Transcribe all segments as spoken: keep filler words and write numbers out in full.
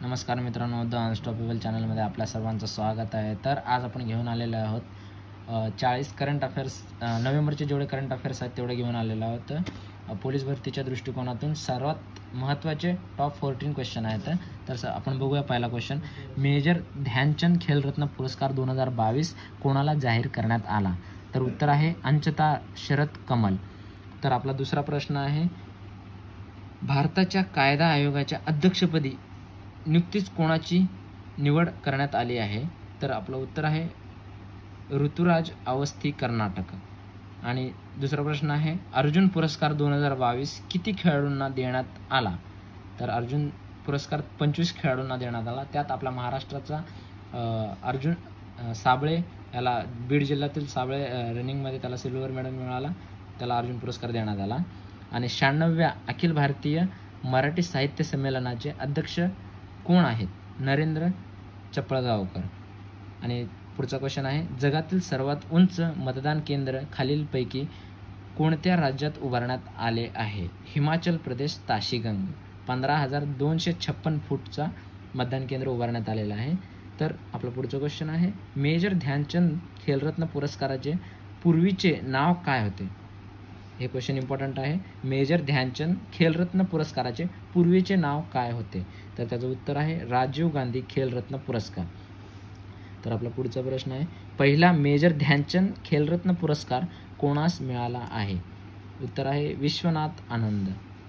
नमस्कार मित्रांनो, the unstoppable चॅनलमध्ये आपल्या सर्वांचं स्वागत आहे. तर आज आपण घेऊन आलेलो आहोत चाळीस करंट अफेअर्स, नोव्हेंबरचे जेवढे करंट अफेअर्स आहेत तेवढे घेऊन आलेलो आहोत. पोलीस भरतीच्या दृष्टिकोनातून सर्वात महत्त्वाचे टॉप फोर्टीन क्वेश्चन आहेत. तर आपण बघूया पहिला क्वेश्चन. मेजर ध्यानचंद खेलरत्न पुरस्कार दोन हजार बावीस कोणाला जाहीर करण्यात आला? तर उत्तर आहे अंचता शरद कमल. तर आपला दुसरा प्रश्न आहे, भारताच्या कायदा आयोगाच्या अध्यक्षपदी नुकतीच कोणाची निवड करण्यात आली आहे? तर आपलं उत्तर आहे ऋतुराज अवस्थी, कर्नाटक. आणि दुसरा प्रश्न आहे, अर्जुन पुरस्कार दोन हजार बावीस किती खेळाडूंना देण्यात आला? तर अर्जुन पुरस्कार पंचवीस खेळाडूंना देण्यात आला. त्यात आपला महाराष्ट्राचा अर्जुन साबळे याला, बीड जिल्ह्यातील साबळे रनिंगमध्ये त्याला सिल्वर मेडल मिळाला, त्याला अर्जुन पुरस्कार देण्यात आला. आणि शहाण्णव्या अखिल भारतीय मराठी साहित्य संमेलनाचे अध्यक्ष कोण आहेत? नरेंद्र चपळगावकर. आणि पुढचा क्वेश्चन आहे, जगातील सर्वात उंच मतदान केंद्र खालीलपैकी कोणत्या राज्यात उभारण्यात आले आहे? हिमाचल प्रदेश, ताशीगंग. पंधरा हजार दोनशे छप्पन फूटचा मतदान केंद्र उभारण्यात आलेलं आहे. तर आपलं पुढचं क्वेश्चन आहे, मेजर ध्यानचंद खेलरत्न पुरस्काराचे पूर्वीचे नाव काय होते? हे क्वेश्चन इम्पॉर्टंट आहे. मेजर ध्यानचंद खेलरत्न पुरस्काराचे पूर्वीचे नाव काय होते? तर त्याचं उत्तर आहे राजीव गांधी खेलरत्न पुरस्कार. तर आपला पुढचा प्रश्न आहे, पहिला मेजर ध्यानचंद खेलरत्न पुरस्कार कोणास मिळाला आहे? उत्तर आहे विश्वनाथ आनंद.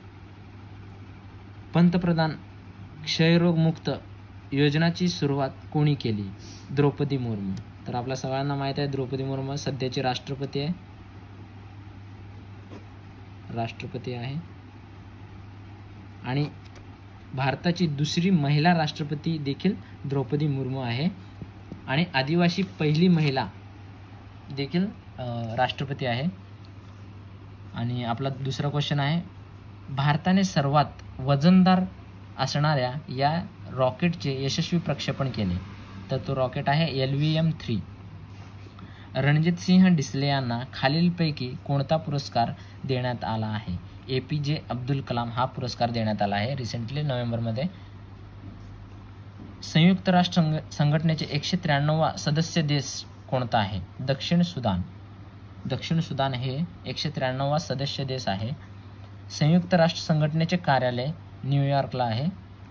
पंतप्रधान क्षयरोगमुक्त योजनेची सुरुवात कोणी केली? द्रौपदी मुर्मू. तर आपल्या सगळ्यांना माहीत आहे द्रौपदी मुर्मू सध्याची राष्ट्रपती आहे राष्ट्रपती आहे आणि भारताची दुसरी महिला राष्ट्रपती देखील द्रौपदी मुर्मू आहे आणि आदिवासी पहिली महिला देखील राष्ट्रपती आहे. आणि आपला दुसरा क्वेश्चन आहे, भारताने सर्वात वजनदार असणाऱ्या या रॉकेटचे यशस्वी प्रक्षेपण केले? तर तो रॉकेट आहे L V M three. Ranjit Singh Disale यांना खालीलपैकी कोणता पुरस्कार देण्यात आला आहे? ए पी जे अब्दुल कलाम हा पुरस्कार देण्यात आला आहे रिसेंटली नोव्हेंबरमध्ये. संयुक्त राष्ट्र संघ संघटनेचे एकशे त्र्याण्णवा सदस्य देश कोणता आहे? दक्षिण सुदान. दक्षिण सुदान हे एकशे त्र्याण्णवा सदस्य देश आहे. संयुक्त राष्ट्र संघटनेचे कार्यालय न्यूयॉर्कला आहे.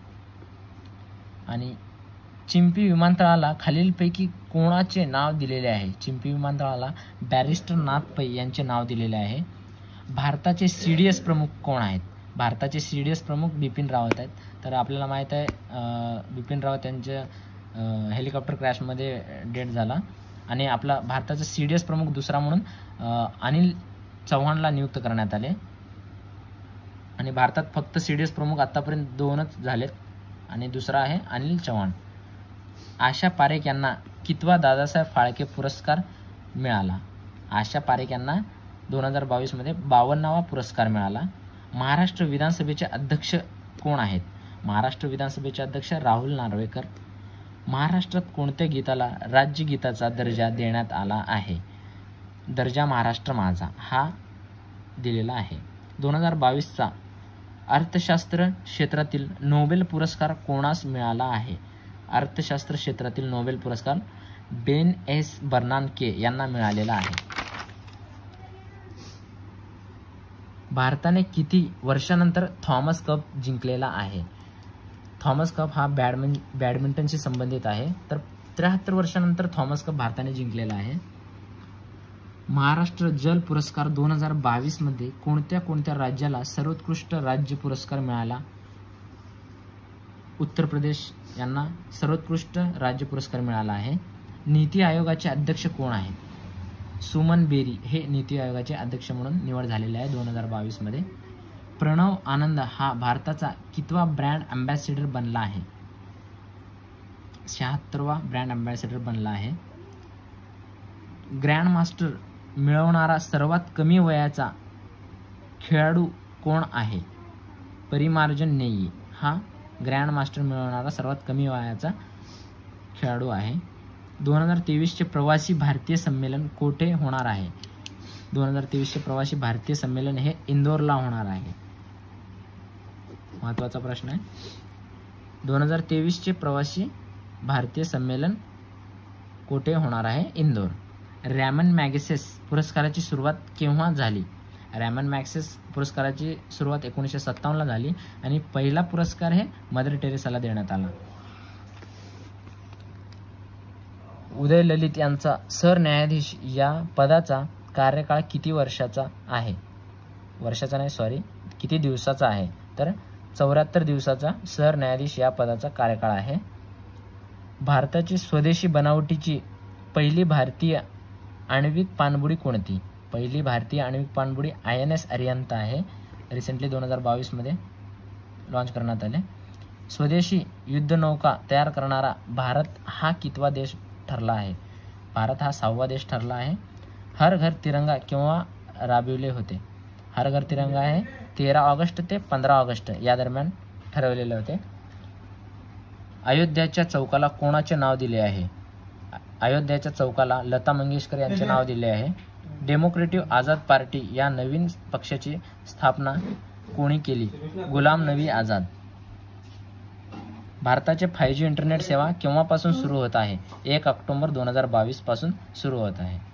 आणि चिंपी विमानतळाला खालीलपैकी कोणाचे नाव दिलेले आहे? चिंपी विमानतळाला बॅरिस्टर नाथ पै यांचे नाव दिलेले आहे. भारताचे सी डी एस प्रमुख कोण आहेत? भारताचे सी डी एस प्रमुख बिपिन रावत आहेत. तर आपल्याला माहीत आहे बिपिन रावत यांच्या हेलिकॉप्टर क्रॅशमध्ये डेथ झाला आणि आपला भारताचा सी डी एस प्रमुख दुसरा म्हणून अनिल चव्हाणला नियुक्त करण्यात आले. आणि भारतात फक्त सी डी एस प्रमुख आत्तापर्यंत दोनच झालेत आणि दुसरा आहे अनिल चव्हाण. आशा पारेख यांना कितवा दादासाहेब फाळके पुरस्कार मिळाला? आशा पारेख यांना दोन हजार बावीसमध्ये बावन्नावा पुरस्कार मिळाला. महाराष्ट्र विधानसभेचे अध्यक्ष कोण आहेत? महाराष्ट्र विधानसभेचे अध्यक्ष राहुल नार्वेकर. महाराष्ट्रात कोणत्या गीताला राज्यगीताचा दर्जा देण्यात आला आहे? दर्जा महाराष्ट्र माझा हा दिलेला आहे. दोन हजार बावीसचा अर्थशास्त्र क्षेत्रातील नोबेल पुरस्कार कोणास मिळाला आहे? अर्थशास्त्र क्षेत्रातील नोबेल पुरस्कार बेन एस बर्नानके यांना मिळालेला आहे. भारताने किती वर्षानंतर थॉमस कप जिंकलेला आहे? थॉमस कप हा बॅडमिं बॅडमिंटनशी संबंधित आहे. तर त्र्याहत्तर वर्षानंतर थॉमस कप भारताने जिंकलेला आहे. महाराष्ट्र जल पुरस्कार दोन हजार बावीसमध्ये कोणत्या कोणत्या राज्याला सर्वोत्कृष्ट राज्य पुरस्कार मिळाला? उत्तर प्रदेश यांना सर्वोत्कृष्ट राज्य पुरस्कार मिळाला आहे. नीती आयोगाचे अध्यक्ष कोण आहेत? सुमन बेरी हे नीती आयोगाचे अध्यक्ष म्हणून निवड झालेले आहे दोन हजार बावीसमध्ये. प्रणव आनंद हा भारताचा कितवा ब्रँड अँबॅसेडर बनला आहे? शहात्तरवा ब्रँड अँबॅसेडर बनला आहे. ग्रँड मास्टर मिळवणारा सर्वात कमी वयाचा खेळाडू कोण आहे? परिमार्जन नेई हा ग्रँड मास्टर मिळवणारा सर्वात कमी वयाचा खेळाडू आहे. दोन हजार तेवीसचे प्रवासी भारतीय संमेलन कोठे होणार आहे? दोन हजार तेवीसचे प्रवासी भारतीय संमेलन हे इंदोरला होणार आहे. महत्त्वाचा प्रश्न आहे. दोन हजार तेवीसचे प्रवासी भारतीय संमेलन कुठे होणार आहे? इंदोर. रॅमन मॅगसेस पुरस्काराची सुरुवात केव्हा झाली? रॅमन मॅगसेस पुरस्काराची सुरुवात एकोणीसशे सत्तावन्नला झाली आणि पहिला पुरस्कार हे मदर टेरेसाला देण्यात आला. उदय ललित यांचा सरन्यायाधीश या पदाचा कार्यकाळ किती वर्षाचा आहे? वर्षाचा नाही सॉरी किती दिवसाचा आहे? तर चौऱ्याहत्तर दिवसाचा सरन्यायाधीश या पदाचा कार्यकाळ आहे. भारताची स्वदेशी बनावटीची पहिली भारतीय आण्विक पाणबुडी कोणती? पहिली भारतीय आण्विक पाणबुडी आय एन एस अरिहंत आहे. रिसेंटली दोन हजार बावीसमध्ये लॉन्च करण्यात आले. स्वदेशी युद्धनौका तयार करणारा भारत हा कितवा देश ठरला आहे? भारत हा सहावा देश ठरला आहे. हर घर तिरंगा केव्हा राबविले होते? हर घर तिरंगा हे तेरा ऑगस्ट ते पंधरा ऑगस्ट या दरम्यान ठरवलेले होते. अयोध्याच्या चौकाला कोणाचे नाव दिले आहे? अयोध्याच्या चौकाला लता मंगेशकर यांचे नाव दिले आहे. डेमोक्रेटिव्ह आझाद पार्टी या नवीन पक्षाची स्थापना कोणी केली? गुलाम नबी आझाद. भारताचे फाय जी इंटरनेट सेवा केव्हापासून सुरू होत आहे? एक ऑक्टोबर दोन हजार बावीस पासून सुरू होत आहे.